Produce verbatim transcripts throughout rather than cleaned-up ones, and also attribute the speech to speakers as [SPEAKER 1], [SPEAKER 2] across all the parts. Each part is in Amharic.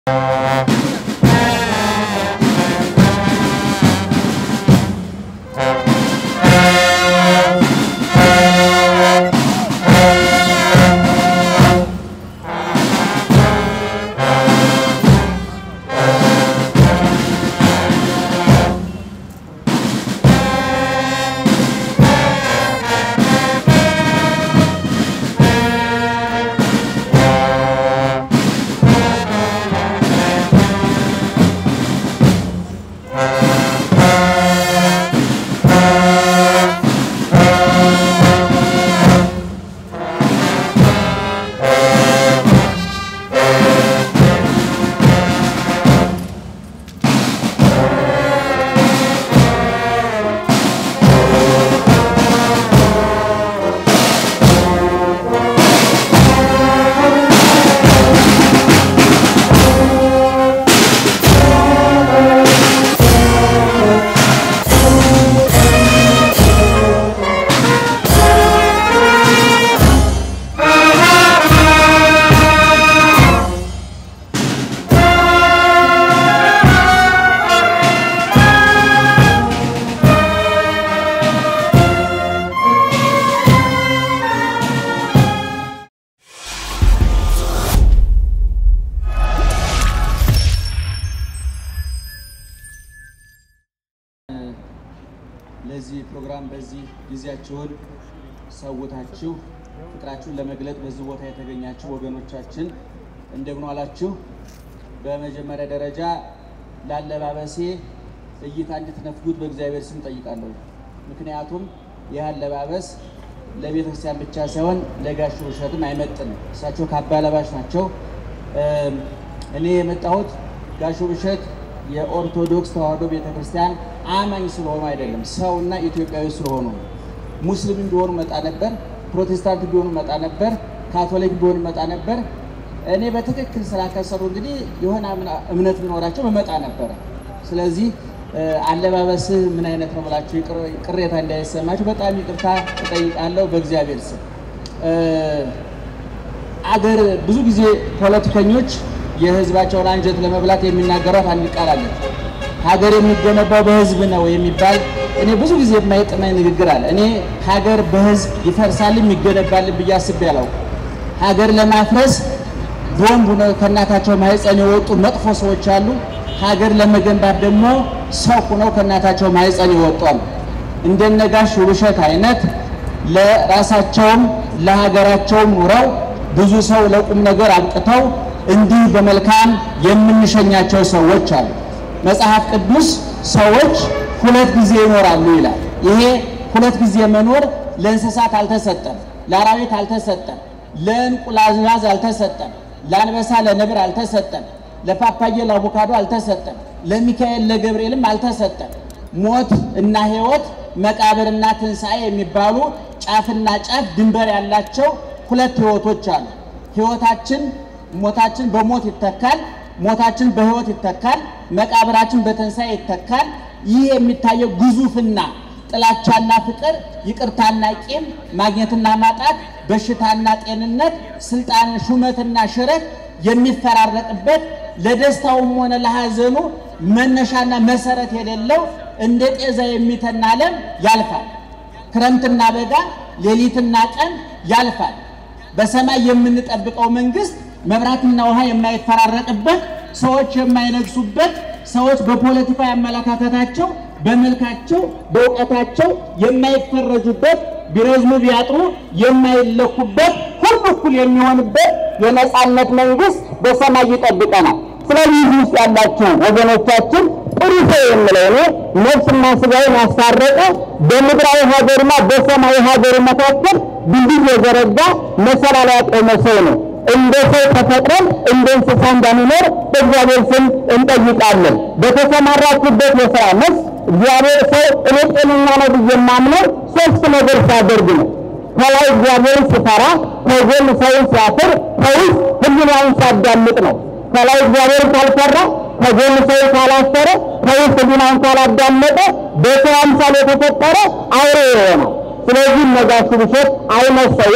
[SPEAKER 1] ለዚህ ፕሮግራም በዚህ ጊዜያችሁን ሰውታችሁ ፍቅራችሁን ለመግለጥ በዚህ ቦታ የተገኛችሁ ወገኖቻችን እንደምን ዋላችሁ። በመጀመሪያ ደረጃ ላለባበሴ እይታ እንድትነፍጉት በእግዚአብሔር ስም ጠይቃለሁ። ምክንያቱም ይህ አለባበስ ለቤተክርስቲያን ብቻ ሳይሆን ለጋሽ ውብሸትም አይመጥንም። እሳቸው ካባለባሽ ናቸው። እኔ የመጣሁት ጋሽ ውብሸት የኦርቶዶክስ ተዋህዶ ቤተክርስቲያን አማኝ ስለሆኑ አይደለም፣ ሰውና ኢትዮጵያዊ ስለሆኑ። ሙስሊም ቢሆኑ መጣ ነበር፣ ፕሮቴስታንት ቢሆኑ መጣ ነበር፣ ካቶሊክ ቢሆኑ መጣ ነበር። እኔ በትክክል ስላከሰሩ እንግዲህ የሆነ እምነት ቢኖራቸው መጣ ነበር። ስለዚህ አለባበስ ምን አይነት ነው ብላችሁ ቅሬታ እንዳይሰማችሁ በጣም ይቅርታ እጠይቃለሁ በእግዚአብሔር ስም። አገር ብዙ ጊዜ ፖለቲከኞች የህዝባቸውን አንጀት ለመብላት የሚናገሩት አንድ ቃል አለ። ሀገር የሚገነባው በህዝብ ነው የሚባል እኔ ብዙ ጊዜ የማይጥመኝ ንግግር አለ። እኔ ሀገር በህዝብ ይፈርሳል ይገነባል ብዬ አስቤ አላውቅም። ሀገር ለማፍረስ ቦምብ ነው ከናታቸው ማህፀን የወጡ መጥፎ ሰዎች አሉ። ሀገር ለመገንባት ደግሞ ሰው ሆነው ከናታቸው ማህፀን ይወጣሉ። እንደነ ጋሽ ውብሸት አይነት ለራሳቸውም ለሀገራቸውም ኑረው ብዙ ሰው ለቁም ነገር አብቅተው እንዲህ በመልካም የምንሸኛቸው ሰዎች አሉ። መጽሐፍ ቅዱስ ሰዎች ሁለት ጊዜ ይኖራሉ ይላል። ይሄ ሁለት ጊዜ መኖር ለእንስሳት አልተሰጠም፣ ለአራዊት አልተሰጠም፣ ለእንቁላል አልተሰጠም፣ ለአንበሳ ለነብር አልተሰጠም፣ ለፓፓዬ ለአቮካዶ አልተሰጠም፣ ለሚካኤል ለገብርኤልም አልተሰጠም። ሞት እና ህይወት መቃብርና ትንሳኤ የሚባሉ ጫፍና ጫፍ ድንበር ያላቸው ሁለት ህይወቶች አሉ። ህይወታችን ሞታችን በሞት ይተካል፣ ሞታችን በህይወት ይተካል፣ መቃብራችን በትንሳኤ ይተካል። ይህ የሚታየው ግዙፍና ጥላቻና ፍቅር፣ ይቅርታና ቂም፣ ማግኘትና ማጣት፣ በሽታና ጤንነት፣ ስልጣን ሹመትና ሽረት የሚፈራረቅበት ለደስታውም ሆነ ለሐዘኑ መነሻና መሰረት የሌለው እንደ ጤዛ የሚተና ዓለም ያልፋል። ክረምትና በጋ ሌሊትና ቀን ያልፋል። በሰማይ የምንጠብቀው መንግስት መብራትና ውሃ የማይፈራረቅበት፣ ሰዎች የማይነግሱበት፣ ሰዎች በፖለቲካ አመለካከታቸው በመልካቸው በእውቀታቸው የማይፈረጁበት፣ ቢረዝሙ ቢያጥሩ የማይለኩበት፣ ሁሉ እኩል የሚሆንበት የነጻነት መንግስት በሰማይ ይጠብቀናል። ስለዚህ ውስጥ ያላችሁ ወገኖቻችን ጥሩሴ የምለው ነው ነፍስና ስጋውን ያሳረቀ በምድራዊ ሀገርና በሰማያዊ ሀገር መካከል ድልድይ የዘረጋ መሰላል ያቆመ ሰው ነው። እንደ ሰው ተፈጥረን እንደ እንስሳ እንዳንኖር በእግዚአብሔር ስም እንጠይቃለን። በተሰማራችሁበት የሥራ መስክ እግዚአብሔር ሰው እኔ ጤነኛ ነው ብዬ የማምነው ሶስት ነገር ሲያደርግ ነው። ከላይ እግዚአብሔርን ሲፈራ፣ ከጎን ሰውን ሲያፍር፣ ከውስጥ ህሊናውን ሲያዳምጥ ነው። ከላይ እግዚአብሔርን ካልፈራ፣ ከጎን ሰውን ካላፈረ፣ ከውስጥ ህሊናውን ካላዳመጠ በሰው አምሳል የተፈጠረ አውሬ ይሆናል። ስለዚህ ጋሽ ውብሸት አይነት ሰዎች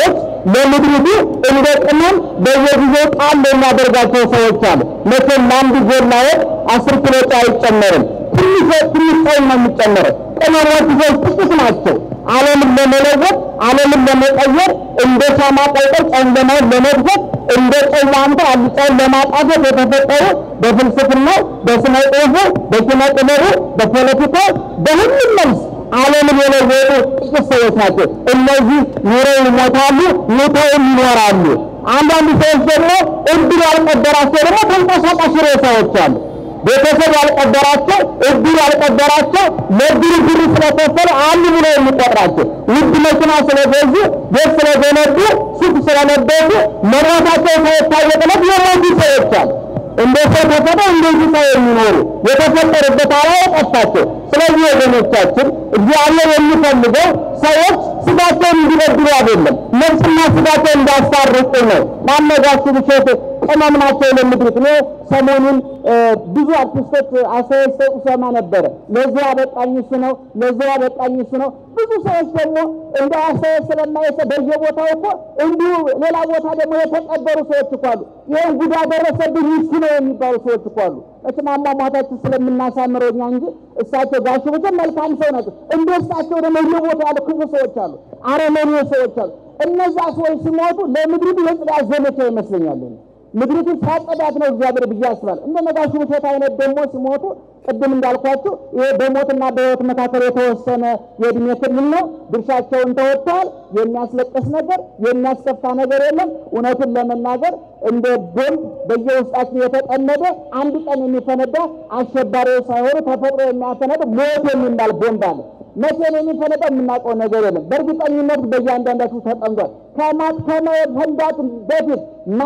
[SPEAKER 2] ለምድሪቱ እንደ ቅመም በየጊዜው ጣል የሚያደርጋቸው ሰዎች አሉ። መቼም ለአንድ ጎላዬ አስር ኪሎ ጨው አይጨመርም። ትንሽ ትንሽ ጨው ነው የሚጨመረው። ቅመሞቹ ሰዎች ጥቂት ናቸው። ዓለምን ለመለወጥ ዓለምን ለመቀየር እንደ ሻማ ቀልጠው ጨለማውን ለመግፈፍ እንደ ጨዋምታ አልጫውን ለማጣፈጥ የተፈጠሩ በፍልስፍናው፣ በስነ ጽሑፉ፣ በኪነ ጥበቡ፣ በፖለቲካው በሁሉም መልስ ዓለምን የለወጡ ጥቂት ሰዎች ናቸው። እነዚህ ኑረው ይሞታሉ፣ ሞተው ይኖራሉ። አንዳንድ ሰዎች ደግሞ እድል ያልቀበራቸው ደግሞ ተንቀሳቃሽ ሬሳዎች አሉ። ቤተሰብ ያልቀበራቸው እድል ያልቀበራቸው ለድል ድል ስለተፈለ አሉ ብሎ የሚቆጥራቸው ውድ መኪና ስለገዙ ቤት ስለገነቡ ሱቅ ስለለበሱ መራታቸው ሳይታወቅለት የሞቱ ሰዎች አሉ። እንደ ሰው ተፈጥረው እንደዚህ ሰው የሚኖሩ የተፈጠሩበት ዓላማ ጠፋቸው። ስለዚህ ወገኖቻችን እግዚአብሔር የሚፈልገው ሰዎች ስጋቸውን እንዲበድሉ አይደለም፣ ነፍስና ስጋቸውን እንዲያስታርቁ ነው። ማነጋችሁ ብቻት ቅመም ናቸው ለምድሪት ነው። ሰሞኑን ብዙ አርቲስቶች አሳይተው ሰማ ነበር። ለዚህ አበቃኝ እሱ ነው፣ ለዚህ አበቃኝ እሱ ነው። ብዙ ሰዎች ደግሞ እንደ አሳይ ስለማይሰ በየቦታው እኮ እንዲሁ ሌላ ቦታ ደግሞ የተቀበሩ ሰዎች እኮ አሉ። ይሄን ጉዳ ደረሰብኝ እሱ ነው የሚባሉ ሰዎች እኮ አሉ። እትማማ ሟታችን ስለምናሳምረው እኛ እንጂ እሳቸው ጋሽ ውብሸት መልካም ሰው ናቸው። እንደሳቸው ደግሞ በየቦታው ያሉ ክፉ ሰዎች አሉ፣ አረመኔ ሰዎች አሉ። እነዛ ሰዎች ሲሞቱ ለምድሪቱ የጽዳት ዘመቻ ይመስለኛል። ምድሪቱ ሳጸዳት ነው እግዚአብሔር ብዬ አስባለሁ። እንደ ጋሽ ውብሸት አይነት ደግሞ ሲሞቱ ቅድም እንዳልኳችሁ ይሄ በሞትና በሕይወት መካከል የተወሰነ የእድሜ ክልል ነው። ድርሻቸውን ተወጥተዋል። የሚያስለቅስ ነገር የሚያስከፋ ነገር የለም። እውነቱን ለመናገር እንደ ቦምብ በየውስጣችን የተጠመደ አንድ ቀን የሚፈነዳ አሸባሪው ሳይሆኑ ተፈጥሮ የሚያፈነዳ ሞት የሚባል ቦምብ አለ። መቼ ነው የሚፈነዳው የምናውቀው ነገር የለም። በእርግጠኝነት በእያንዳንዳችሁ ተጠምዷል። ከማት ከመፈንዳት በፊት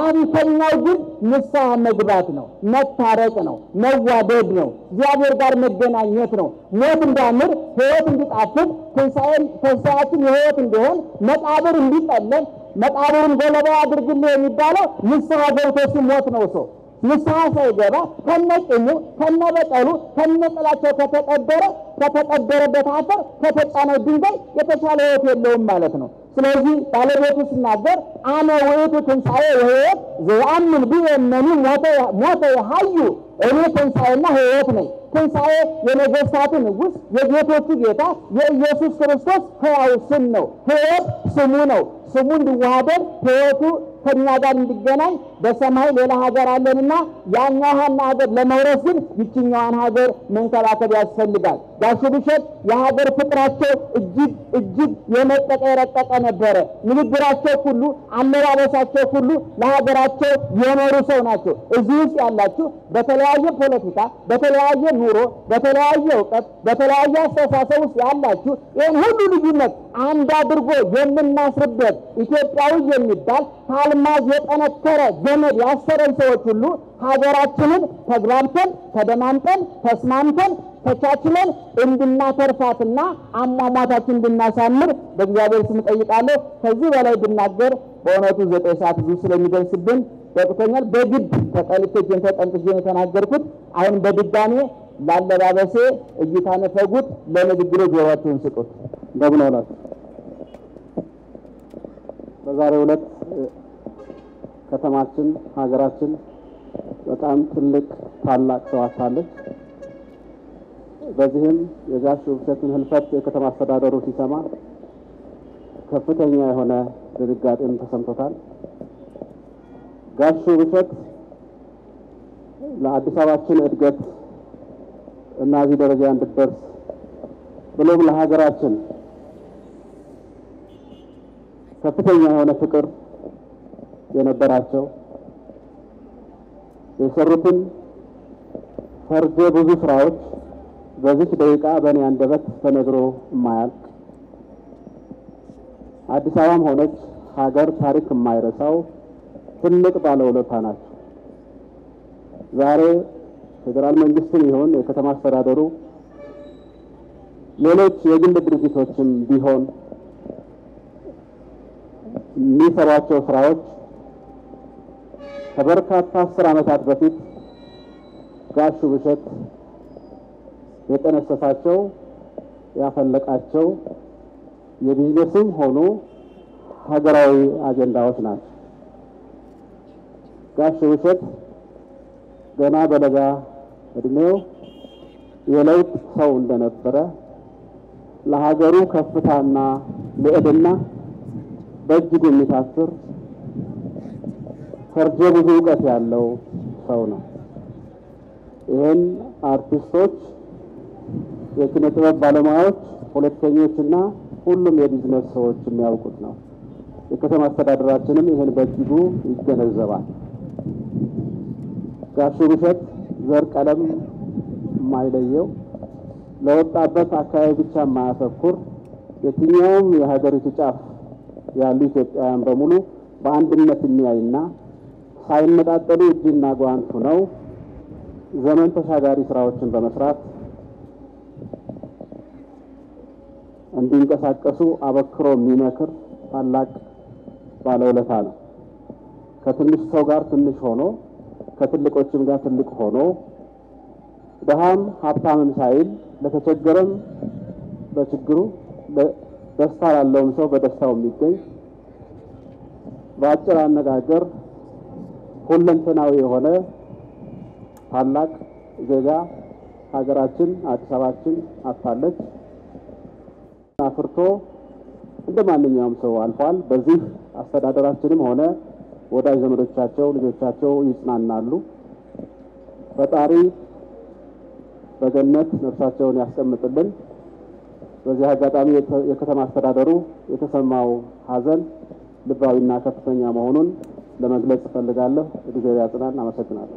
[SPEAKER 2] ማንተኛው ግን ንስሐ መግባት ነው፣ መታረቅ ነው፣ መዋደድ ነው፣ እግዚአብሔር ጋር መገናኘት ነው። ሞት እንዳምር ሕይወት እንዲጣፍጥ ትንሣኤን ትንሣኤያችን የሕይወት እንዲሆን መቃብር እንዲጠለን መቃብርን ገለባ አድርግልህ የሚባለው ንስሐ ገብቶ ሲሞት ነው። ሰው ንስሐ ሳይገባ ከነቂሙ ከነበቀሉ ከነጥላቸው ከተቀበረ ከተቀበረበት አፈር ከተጫነው ድንጋይ የተሻለ ሕይወት የለውም ማለት ነው። ስለዚህ ባለቤቱ ሲናገር አነ ውእቱ ትንሣኤ ወሕይወት ዘአምን ቢእመኒ ሞተ የሐዩ እኔ ትንሣኤና ሕይወት ነኝ። ትንሣኤ የነገሥታቱ ንጉሥ የጌቶቹ ጌታ የኢየሱስ ክርስቶስ ሕያው ስም ነው። ሕይወት ስሙ ነው። ስሙ እንዲዋሃደን ሕይወቱ ከኛ ጋር እንዲገናኝ በሰማይ ሌላ ሀገር አለንና ያኛዋን ሀገር ለመውረስ ግን ይችኛዋን ሀገር መንከባከብ ያስፈልጋል። ጋሽ ውብሸት የሀገር ፍቅራቸው እጅግ እጅግ የመጠቀ የረቀቀ ነበረ። ንግግራቸው ሁሉ አለባበሳቸው ሁሉ ለሀገራቸው የኖሩ ሰው ናቸው። እዚህ ውስጥ ያላችሁ በተለያየ ፖለቲካ በተለያየ ኑሮ በተለያየ ዕውቀት በተለያየ አስተሳሰብ ውስጥ ያላችሁ ይህን ሁሉ ልዩነት አንድ አድርጎ የምናስርበት ኢትዮጵያዊ የሚባል ታልማዝ የጠነከረ ገመድ ያሰረን ሰዎች ሁሉ ሀገራችንን ተግባብተን ተደማምጠን ተስማምተን ተቻችለን እንድናተርፋትና አሟሟታችን እንድናሳምር በእግዚአብሔር ስም ጠይቃለሁ። ከዚህ በላይ ብናገር በእውነቱ ዘጠኝ ሰዓት ብዙ ስለሚደርስብን በቅቶኛል። በግድ ተጠልቼ ጀንተ ጠንጥጄ የተናገርኩት አሁን በድጋሜ ላለባበሴ እይታ ነፈጉት፣ ለንግግሬ ጆሮአችሁን ስጡት። እንደምን ዋላችሁ። በዛሬው ዕለት ከተማችን ሀገራችን በጣም ትልቅ ታላቅ ሰው አጣለች። በዚህም የጋሽ ውብሸትን ህልፈት የከተማ አስተዳደሩ ሲሰማ ከፍተኛ የሆነ ድንጋጤም ተሰምቶታል። ጋሽ ውብሸት ለአዲስ አበባችን እድገት እና እዚህ ደረጃ እንድትደርስ ብሎም ለሀገራችን ከፍተኛ የሆነ ፍቅር የነበራቸው የሰሩትን ፈርጀ ብዙ ስራዎች በዚህ ደቂቃ በእኔ አንደበት ተነግሮ የማያልቅ አዲስ አበባም ሆነች ሀገር ታሪክ የማይረሳው ትልቅ ባለውለታ ናቸው። ዛሬ ፌደራል መንግስትም ይሁን የከተማ አስተዳደሩ ሌሎች የግል ድርጅቶችም ቢሆን የሚሰሯቸው ስራዎች ከበርካታ አስር ዓመታት በፊት ጋሽ ውብሸት የጠነሰሳቸው ያፈለቃቸው የቢዝነስም ሆኖ ሀገራዊ አጀንዳዎች ናቸው። ጋሽ ውብሸት ገና በለጋ እድሜው የለውጥ ሰው እንደነበረ ለሀገሩ ከፍታና ለእድና በእጅጉ የሚታስር ፈርጀ ብዙ ዕውቀት ያለው ሰው ነው። ይህን አርቲስቶች፣ የኪነ ጥበብ ባለሙያዎች፣ ፖለቲከኞችና ሁሉም የቢዝነስ ሰዎች የሚያውቁት ነው። የከተማ አስተዳደራችንም ይህን በእጅጉ ይገነዘባል። ጋሽ ውብሸት ዘር ቀለም የማይለየው ለወጣበት አካባቢ ብቻ የማያተኩር የትኛውም የሀገሪቱ ጫፍ ያሉ ኢትዮጵያውያን በሙሉ በአንድነት የሚያይና ሳይመጣጠሉ እጅና ጓንት ሆነው ዘመን ተሻጋሪ ስራዎችን በመስራት እንዲንቀሳቀሱ አበክሮ የሚመክር ታላቅ ባለውለታ ነው። ከትንሽ ሰው ጋር ትንሽ ሆኖ ከትልቆችም ጋር ትልቅ ሆኖ ደሃም ሀብታምም ሳይል ለተቸገረም በችግሩ ደስታ ላለውም ሰው በደስታው የሚገኝ በአጭር አነጋገር ሁለንተናዊ የሆነ ታላቅ ዜጋ ሀገራችን አዲስ አበባችን አጣለች። አፍርቶ እንደማንኛውም ሰው አልፏል። በዚህ አስተዳደራችንም ሆነ ወዳጅ ዘመዶቻቸው ልጆቻቸው ይጽናናሉ። ፈጣሪ በገነት ነፍሳቸውን ያስቀምጥልን። በዚህ አጋጣሚ የከተማ አስተዳደሩ የተሰማው ሀዘን ልባዊና ከፍተኛ መሆኑን ለመግለጽ ፈልጋለሁ። እግዚአብሔር ያጽናን። አመሰግናለሁ።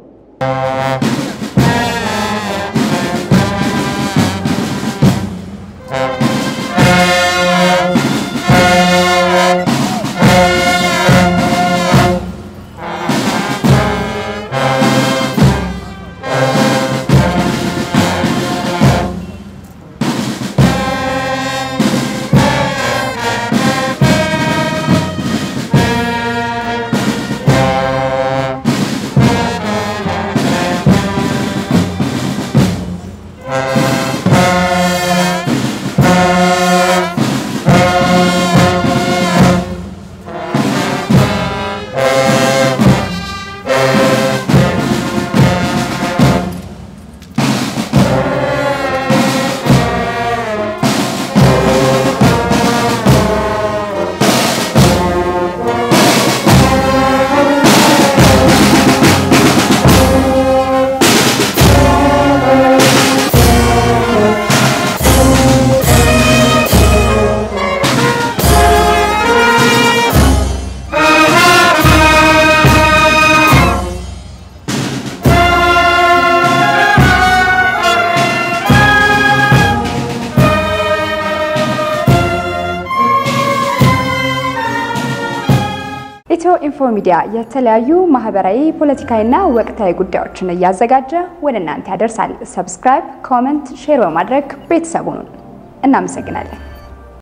[SPEAKER 3] EthioInfo Media የተለያዩ ማህበራዊ ፖለቲካዊና ወቅታዊ ጉዳዮችን ያዘጋጀ ወደ እናንተ ያደርሳል። ሰብስክራይብ፣ ኮሜንት፣ ሼር በማድረግ ቤተሰቡን እናመሰግናለን።